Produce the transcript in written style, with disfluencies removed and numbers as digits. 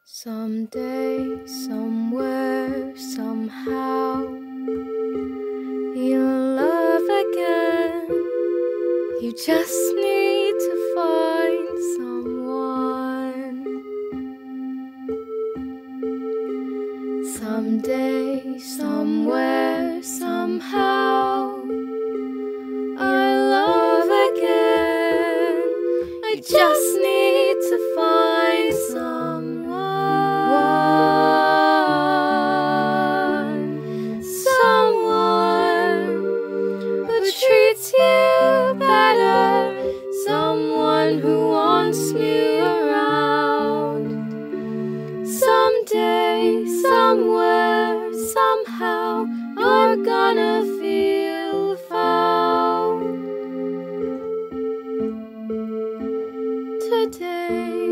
Someday, somewhere, somehow, you'll love again. You just need to find someone. Someday, somewhere, somehow, I'll love again. I just need to find someone who treats you better, someone who wants me around. Someday, somewhere, somehow, you're gonna feel found. Today